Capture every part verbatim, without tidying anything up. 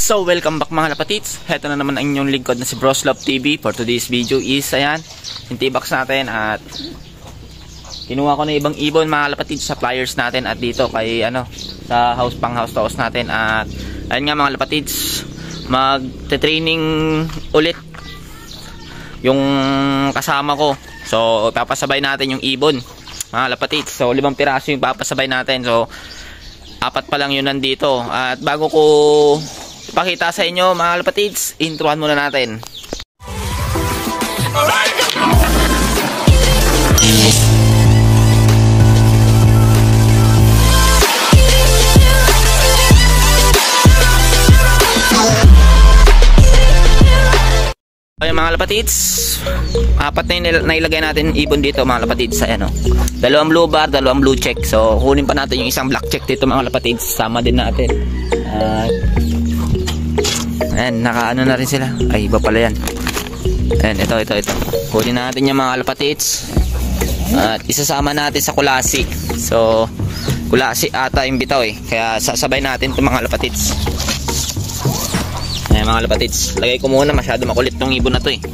So, welcome back mga lapatits. Heto na naman ang inyong lingkod na si Broslove T V. For today's video is, ayan, yung T-box natin. At kinuha ko na ibang ibon mga lapatits sa pliers natin. At dito kay, ano, sa house pang house to house natin. At, ayun nga mga lapatits, mag-training ulit yung kasama ko. So, papasabay natin yung ibon mga lapatits. So, limang piraso yung papasabay natin. So, apat pa lang yun nandito. At bago ko ipakita sa inyo mga lapatids, introhan muna natin. Ayun mga lapatids, apat na yung nailagay natin ibon dito mga lapatids. Ayan o, dalawang blue bar, dalawang blue check. So kunin pa natin yung isang black check dito mga lapatids, sama din natin. At ayan, naka ano na rin sila. Ay, iba pala yan. Ayan, ito, ito, ito. Kunin natin yung mga lapatids. At isasama natin sa kulasi. So, kulasi ata yung bitaw eh. Kaya sasabay natin itong mga lapatids. Ayan mga lapatids. Lagay ko muna, masyado makulit tong ibon na to eh.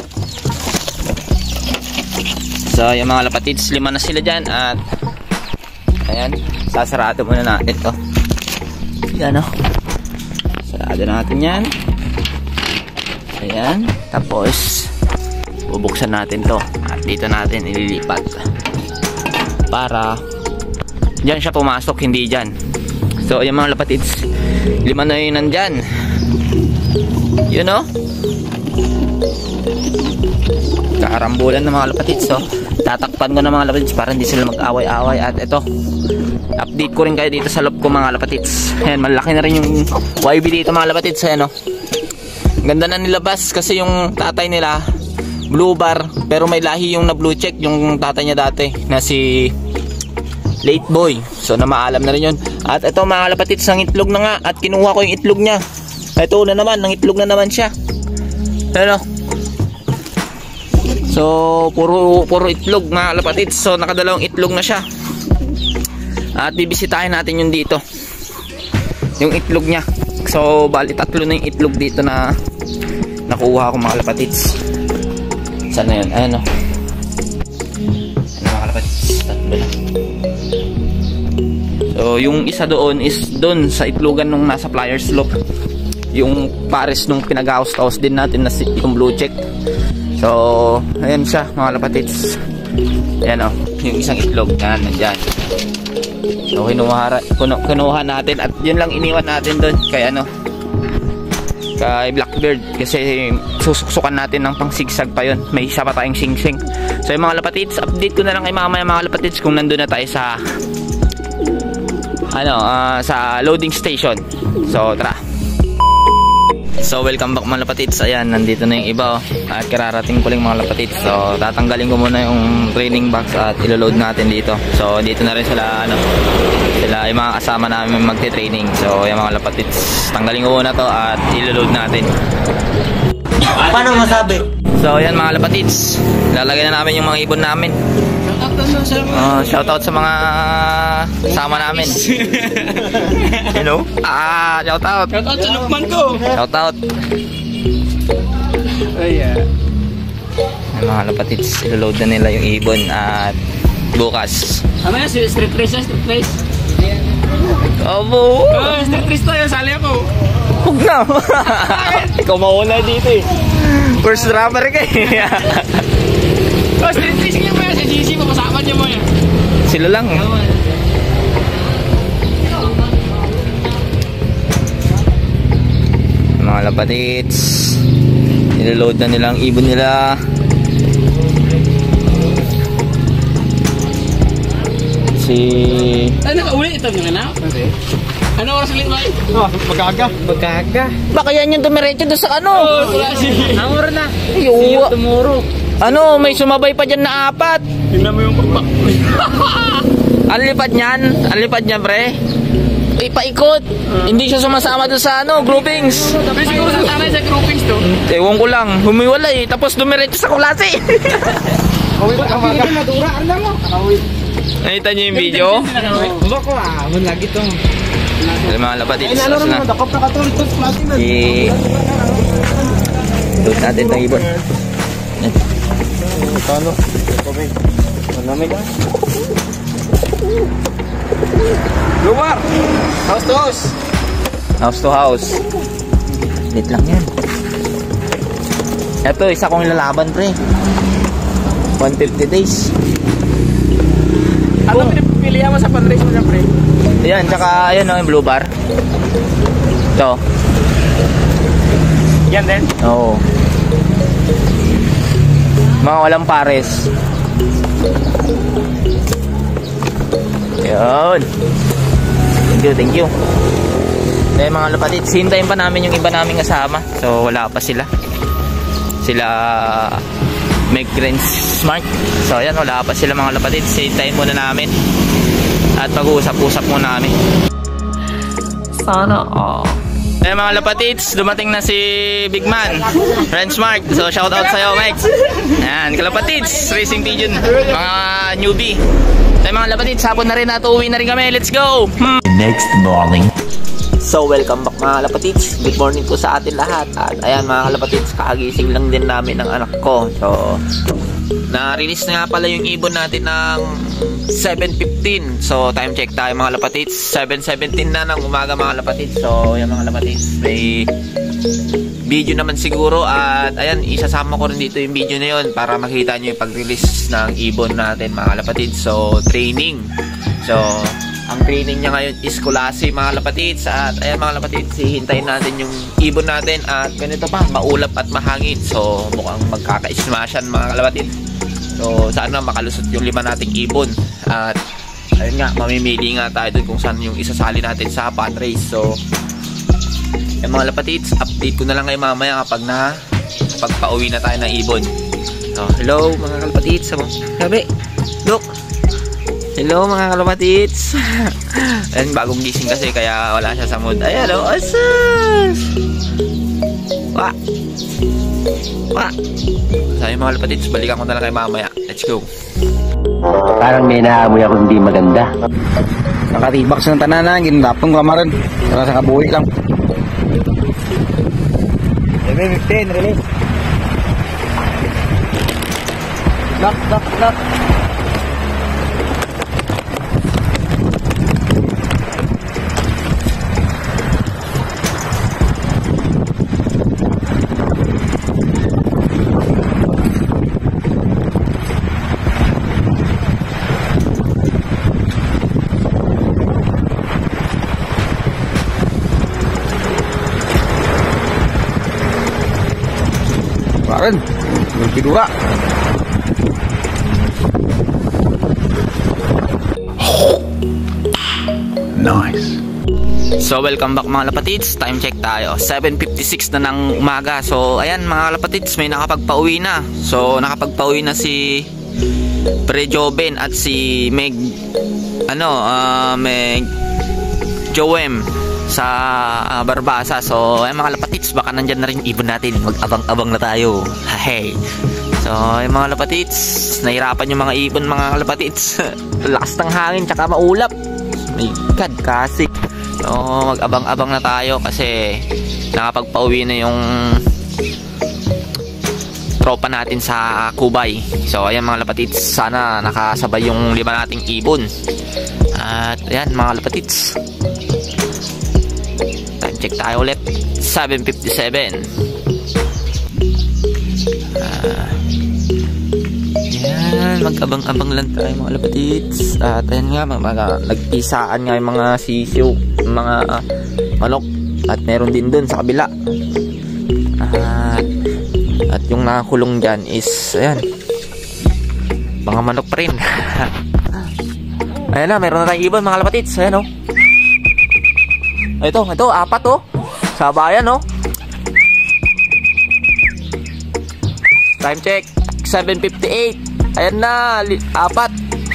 So, yung mga lapatids, lima na sila dyan. At, ayan, sasarado muna natin ito. Ayan o. Sarado natin yan. Ayan. Tapos bubuksan natin to. At dito natin ililipat para dyan siya pumasok, hindi dyan. So ayan mga lapatids, lima na yun nandyan. You know, kaarambulan ng mga lapatids. So tatakpan ko ng mga lapatids para hindi sila mag-away-away. At ito, update ko rin kayo dito sa loob ko mga lapatids. Ayan, malaki na rin yung Y B dito mga lapatids. Ayan o, ganda na nilabas kasi yung tatay nila blue bar, pero may lahi yung na blue check yung tatay niya dati na si late boy. So na maalam na rin yun. At ito mga lapatids, ang itlog na nga. At kinuha ko yung itlog niya. Ito na naman, ang itlog na naman siya. Ayan o. So puro, puro itlog mga lapatids. So nakadalawang itlog na siya. At bibisitahin natin yung dito, yung itlog niya. So bali tatlo na yung itlog dito na nakuha ko mga lapatids. Saan na yun? Ayan o. Ayan mga lapatids, tatlo na. So yung isa doon is doon sa itlogan nung nasa pliers slope, yung pares nung pinag-house-house din natin na yung blue check. So ayan siya mga lapatids. Ayan o, yung isang itlog. Ayan, nandyan. So kinuha, kinuha natin at yun lang iniwan natin doon kay ano, kay Blackbird, kasi susuksukan natin ng pang sigsag pa yun. May isa pa tayong sing-sing. So yung mga lapatids, update ko na lang kay mamaya mga lapatids kung nandun na tayo sa ano, uh, sa loading station. So tara. So welcome back mga lapatids. Ayan, nandito na yung iba oh. At kararating ko lang mga lapatids. So tatanggalin ko muna yung training box at ilo-load natin dito. So dito na rin sila ano, sila yung mga kasama namin magte-training. So yung mga lapatids, tanggalin ko muna to at ilo-load natin. Paano masabi? So yan mga lapatids, lalagay na namin yung mga ibon namin. Uh, shoutout sa mga kasama namin. You know? Ah, shoutout. Shoutout sa lukman ko. Shoutout. Oh yeah. Ay, mga lapatids, ilo-load na nila yung ibon at bukas. Ano yan? Street race yan? Street race? Obo! Oh, street race to yun. Sali ako. Huwag na. Ikaw mauna dito eh. First rapper ka eh. Oh, street race niya mo yan. Sa G C, papasakan niya mo yan. Sila lang eh. Mga lapatids, ilo-load na nila ang ibon nila. Si... Ay, nakauwi ito nga na? Okay. Ano oras ulit ba? Oh, pagkaga. Pagkaga. Baka yan yung dumiretso doon sa ano? Oh, wala si... Namura na. See you tomorrow. Ano, may sumabay pa dyan na apat. Tingnan mo yung pagpak. Ang lipad niyan, ang lipad niya pre. Ipaikot. Uh, Hindi siya sumasama doon sa ano, groupings. Tapi siguro sasama sa groupings to. Ewan ko lang, humiwalay. Tapos dumiretso sa kulasi. Uwi pa ka maga. Madura, ano mo? Nakita niyo yung video? Ulo ko ah, lagi to. Ayan mga kalapatids. Ay, ano Tapos rin na. mo, dakop na katulad ito, klase na. I- Load natin itong ibon. Ayan. Kano? Manamig ah. Luwar! House to house! House to house. Lit lang yan. Ito, isa kong lalaban pre. one fifty days. Ano pinipilihan mo sa fundraise mo dyan, pre? Ayan, tsaka ayan o, yung blue bar. Ito. Yan din? Oo. Mga walang pares. Ayan. Thank you, thank you. Ayan mga kalapatids, hintayin pa namin yung iba naming kasama. So wala pa sila. Sila Meg Grand Smart. So ayan, wala pa sila mga kalapatids. Hintayin muna namin. At pag-uusap-usap muna kami. Sana all. Ayan mga kalapatids, dumating na si Big Man, Grand Smart. So shout out sa'yo, Mex. Ayan, kalapatids, racing pigeon, mga newbie. Ayan mga kalapatids, hapon na rin at uwi na rin kami. Let's go! Hmm. Next morning. So welcome back mga kalapatids. Good morning po sa atin lahat. At ayan mga kalapatids, kakagising lang din namin ng anak ko. So na-release na nga pala yung ibon natin ng seven fifteen. So time check tayo mga kalapatids, seven seventeen na ng umaga mga kalapatids. So ayan mga kalapatids, may video naman siguro. At ayan, isasama ko rin dito yung video na yun para makita nyo yung pag-release ng ibon natin mga kalapatids. So training. So ang training niya ngayon is kulasi mga kalapatids. At ayan mga kalapatids, hihintayin natin yung ibon natin. At ganito pa, maulap at mahangin. So mukhang magkaka-smashan mga kalapatids. So sana makalusot yung lima nating ibon. At ayun nga, mamimili nga tayo dun kung saan yung isasali natin sa fun race. So ayan mga kalapatids, update ko na lang kayo mamaya kapag na pagpa-uwi na tayo ng ibon. So hello mga kalapatids. Sabi, look. Hello mga kalapatids. Ayan, bagong gising kasi kaya wala siya sa mood. Ay, hello, asas. Wah. Wah. Sabi mga kalapatids, balikan ko na lang kay mamaya. Let's go. Parang may naamoy ako hindi maganda. Nakatibak sa tananan, ginapong kamaran. Para sa kabuhi lang. seven fifteen, release. Lock, lock, lock. Kemarin berkidura. Nice. So welcome back mga kalapatids. Time check tayo, seven fifty-six na ng umaga. So ayan mga kalapatids, may nakapagpauwi na. So nakapagpauwi na si Pre Joven at si Meg Ano uh, Meg Joem sa uh, Barbasa. So ayan mga kalapatids, baka nandyan na rin ibon natin. Mag-abang-abang na tayo. Hey. So ayan mga kalapatids, nahirapan yung mga ibon mga kalapatids. Lakas ng hangin tsaka maulap. My God, kasi so mag-abang-abang na tayo kasi nakapagpauwi na yung tropa natin sa Kubay. So ayan mga kalapatids, sana nakasabay yung lima nating ibon. At ayan mga kalapatids, time check tayo ulit, seven fifty-seven. uh, Ayan, mag-abang-abang lang tayo mga kalapatids. At ayan nga, mga nag-isaan nga yung mga sisiw, mga uh, manok. At meron din dun sa kabila. At, at yung nakakulong dyan is ayan, mga manok pa rin. Ayan na, meron na tayong ibon mga kalapatids. Ayan o, ito, ito, apat o, sa bayan o. Time check, seven fifty-eight. Ayan na, apat.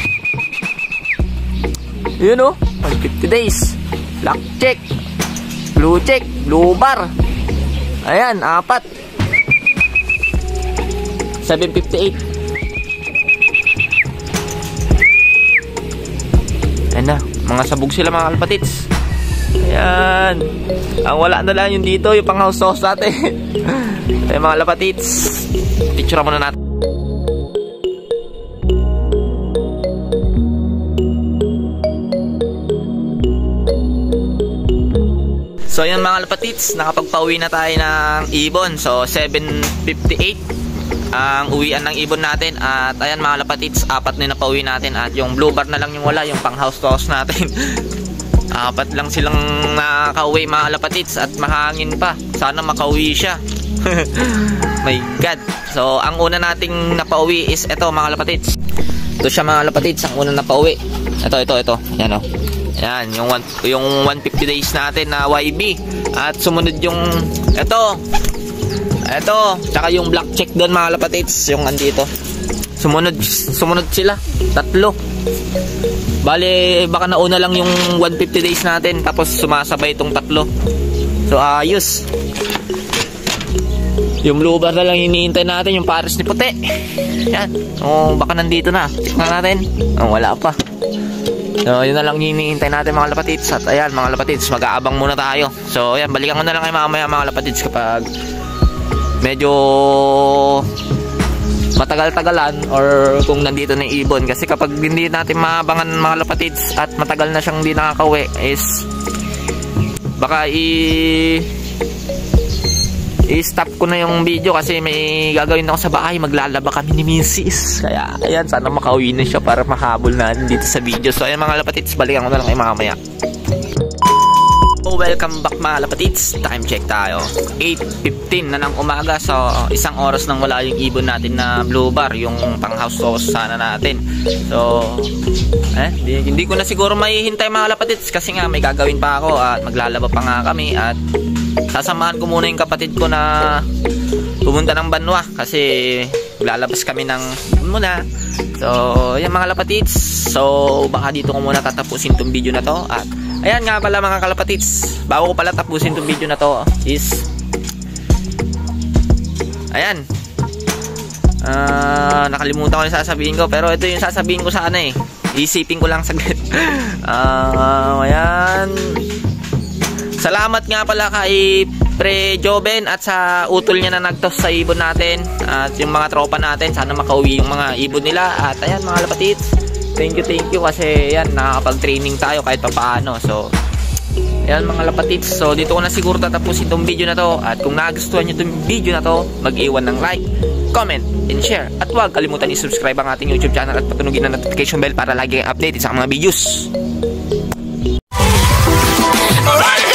Yun o, one fifty days. Black check, blue check, blue bar. Ayan, apat. seven fifty-eight. Ayan na, mga sabog sila mga kalapatids. Ayan. Ang wala na lang yung dito, yung pang house sauce natin. Ayan mga lapatits. Picture muna natin. So ayan mga lapatits, nakapagpauwi na tayo ng ibon. So seven fifty-eight ang uwian ng ibon natin. At ayan mga lapatits, apat na napauwi natin. At yung blue bar na lang yung wala, yung pang house toss natin. Apat lang silang nakauwi mga lapatits. At mahangin pa, sana makauwi siya. My God. So ang una nating napauwi is ito mga lapatits. Ito siya mga lapatits, ang una napauwi. Ito, ito, ito. Yan o. Yan, yung, one, yung one fifty days natin na Y B. At sumunod yung ito. Ito, tsaka yung black check doon mga lapatits, yung andito. Sumunod, sumunod sila, tatlo. Bale, baka nauna lang yung one fifty days natin, tapos sumasabay itong tatlo. So ayos. Yung blue bar na lang hinihintay natin, yung pares ni puti. Yan, oh, baka nandito na. Check na natin. Oh, wala pa. So yun na lang hinihintay natin mga lapatits. At ayan mga lapatits, mag-aabang muna tayo. So ayan, balikan ko na lang kayo mamaya mga lapatits kapag medyo matagal-tagalan or kung nandito na yung ibon. Kasi kapag hindi natin maabangan mga lapatits at matagal na siyang hindi nakakauwi is baka i i-stop ko na yung video kasi may gagawin ako sa bahay. Maglalaba kami ni Missus Kaya ayan, sana makauwi na siya para mahabol natin dito sa video. So ayan mga lapatits, balikan ko na lang kayo mamaya. So welcome back mga lapatits. Time check tayo, eight fifteen na ng umaga. So isang oras nang wala yung ibon natin na blue bar, yung pang house sauce sana natin. So eh, di, hindi ko na siguro mahihintay mga lapatits kasi nga may gagawin pa ako at maglalaba pa nga kami. At sasamahan ko muna yung kapatid ko na pumunta ng Banwa kasi lalabas kami ng muna. So ayan mga lapatits, so baka dito ko muna tatapusin tong video na to. At ayan nga pala mga kalapatits, bago ko pala tapusin tong video na to is ayan, uh, nakalimutan ko yung sasabihin ko, pero ito yung sasabihin ko sana eh, isipin ko lang saglit. uh, ayan, salamat nga pala kay Pre Joben at sa utol niya na nagtos sa ibon natin at yung mga tropa natin. Sana makauwi yung mga ibon nila. At ayan mga lapatits, thank you thank you kasi yan, nakakapag-training tayo kahit pa paano. So ayan mga lapatits, so dito ko na siguro tatapusin itong video na to. At kung nagustuhan nyo itong video na to, mag-iwan ng like, comment, and share. At huwag kalimutan i-subscribe ang ating YouTube channel at patunugin ang notification bell para lagi updated sa mga videos. Alright!